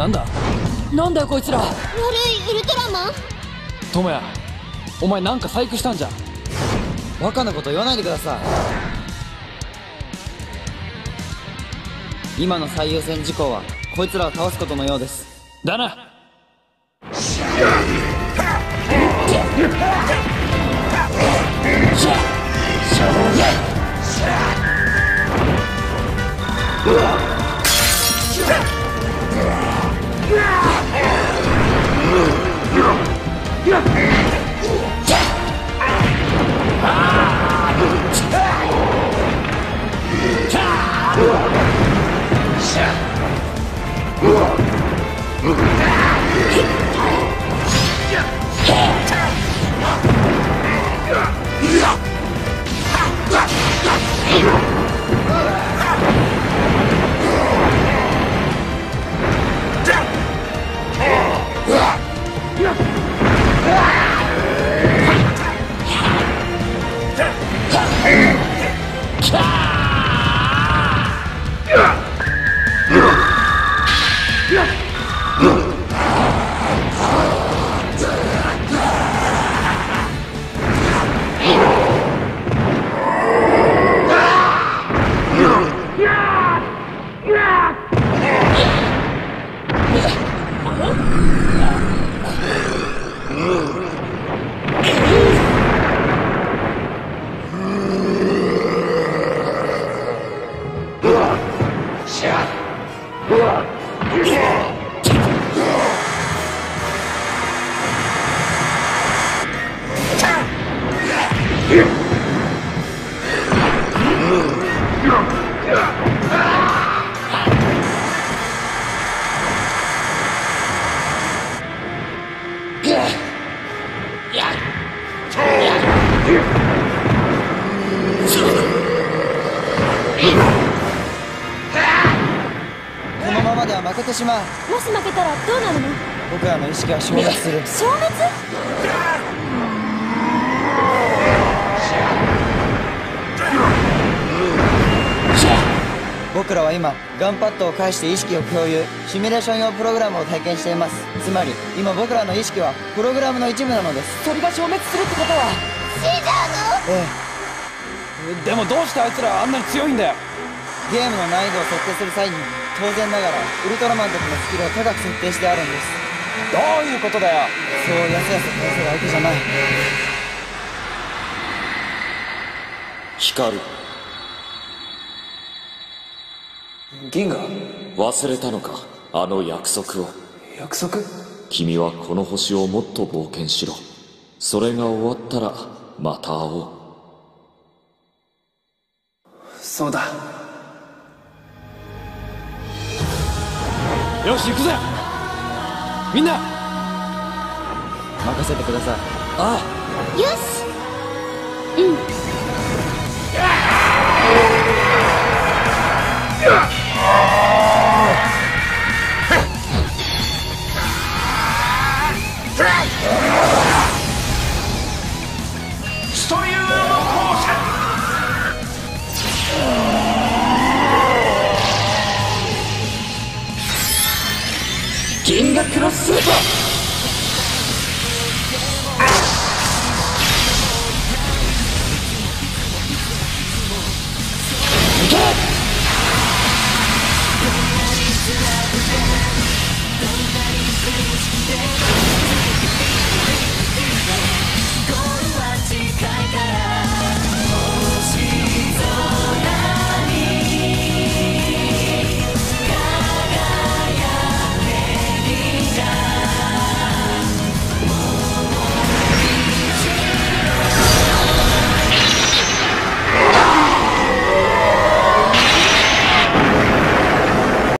なんだなんだよこいつら。 悪いウルトラマン。 智也、お前なんか細工したんじゃん。 バカなこと言わないでください。今の最優先事項はこいつらを倒すことのようです。 だな。 このままでは負けてしまう。 もし負けたらどうなるの？ 僕らの意識は消滅する。 消滅？ 僕らは今ガンパッドを介して意識を共有、シミュレーション用プログラムを体験しています。つまり今僕らの意識はプログラムの一部なのです。 それが消滅するってことは。 死んじゃうの？ ええ、 でもどうしてあいつらあんなに強いんだよ。 ゲームの難易度を設定する際に当然ながらウルトラマンたちのスキルを高く設定してあるんです。 どういうことだよ。 そうやすやす倒せる相手じゃない。 光る。 銀河？ 忘れたのか、あの約束を。 約束？ 君はこの星をもっと冒険しろ。それが終わったらまた会おう。 そうだ。よし行くぜみんな。 任せてください。 ああ。 よし。うん。 ストリューム光線。 銀河クロススーパー。